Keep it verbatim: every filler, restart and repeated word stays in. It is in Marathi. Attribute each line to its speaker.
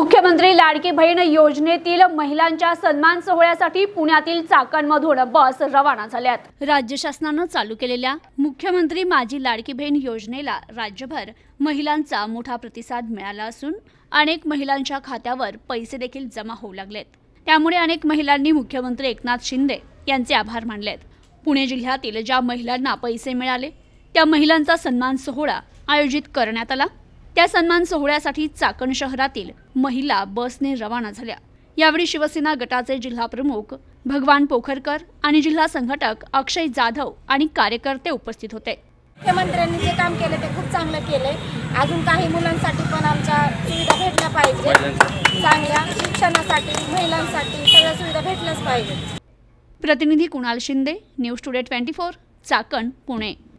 Speaker 1: मुख्यमंत्री लाडकी बहीण योजनेतील महिलांच्या सन्मान सोहळ्यासाठी पुण्यातील चाकणमधून बस रवाना झाल्यात। राज्य शासनाने चालू केलेल्या मुख्यमंत्री माझी लाडकी बहीण योजनेला राज्यभर महिलांचा मोठा प्रतिसाद मिळाला असून अनेक महिलांच्या खात्यावर पैसे देखील जमा होऊ लागलेत। त्यामुळे अनेक महिलांनी मुख्यमंत्री एकनाथ शिंदे यांचे आभार मानलेत। पुणे जिल्ह्यातील ज्या महिलांना पैसे मिळाले त्या महिलांचा सन्मान सोहळा आयोजित करण्यात आला। त्या सन्मान सोहळ्यासाठी चाकण शहरातील महिला बसने रवाना झाल्या। यावेळी शिवसेना गटाचे जिल्हा प्रमुख भगवान पोखरकर आणि जिल्हा संघटक अक्षय जाधव आणि कार्यकर्ते उपस्थित होते।
Speaker 2: मुख्यमंत्र्यांनी जे काम केले ते खूप चांगलं केले। अजून काही मुलांसाठी पण आमच्या सुविधा भेटल्या पाहिजे, चांगल्या शिक्षणासाठी महिलांसाठी सगळ्या सुविधा भेटल्याच पाहिजे।
Speaker 1: प्रतिनिधी कुणाल शिंदे, न्यूज टुडे चोवीस, चाकण, पुणे।